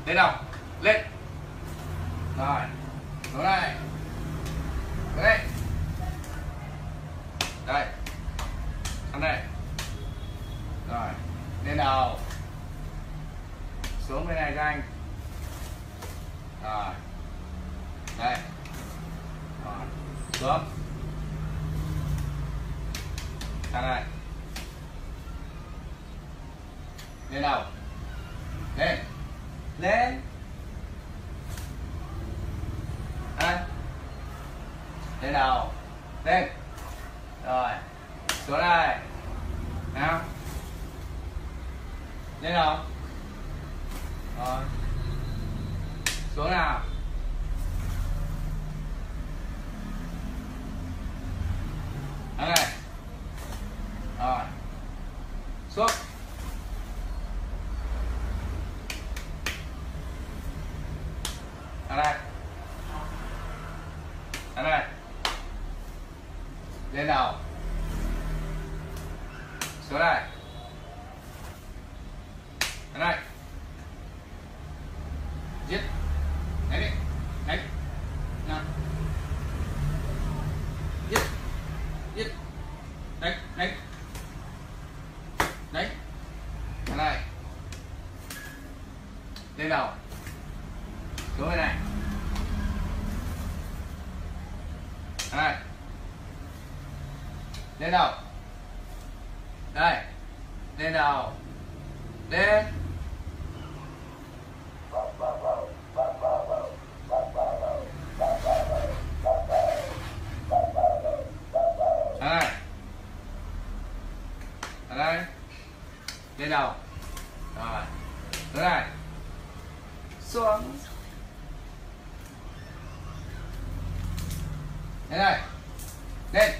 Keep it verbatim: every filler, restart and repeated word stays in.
Lên nào, lên. Rồi, xuống đây. Xuống đây. Đây. Sang đây. Rồi, lên đầu. Xuống bên này cho anh. Rồi. Đây. Rồi, xuống. Sang đây. Lên đầu. Lên. Lên. Đây. Lên đầu. Lên. Rồi. Xuống đây. Nào. Lên đầu. Rồi. Xuống nào. Đây này. Rồi. Xuống. Ở đây. Ở đây. Lên đầu. Xuống đây. Ở đây. Giết. Đánh đi. Đánh. Nào. Giết. Giết. Đánh. Đánh. Đánh. Ở đây. Lên đầu. Xuống bên này. Đây. Lên đầu. Đây. Lên đầu. Lên. Đây. Ở đây. Lên đầu. Rồi. Xuống này. Xuống. Lên đây. Lên.